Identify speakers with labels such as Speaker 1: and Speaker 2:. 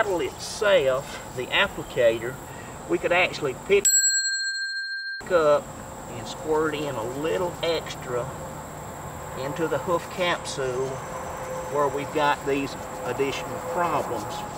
Speaker 1: bottle itself, the applicator, we could actually pick up and squirt in a little extra into the hoof capsule where we've got these additional problems.